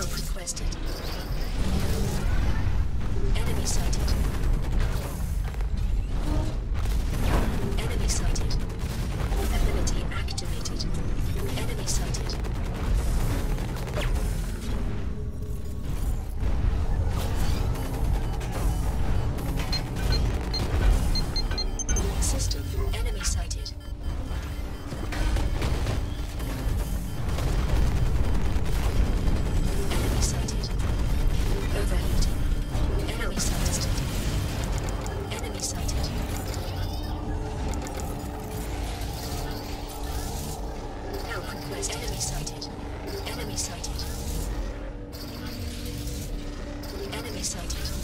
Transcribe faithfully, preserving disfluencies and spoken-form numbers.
Help requested. Enemy sighted. Enemy sighted. Ability activated. Enemy sighted. System. Enemy sighted. Enemy sighted. Overheating. Enemy sighted. Enemy sighted. Help request. Enemy sighted. Enemy sighted. Enemy sighted.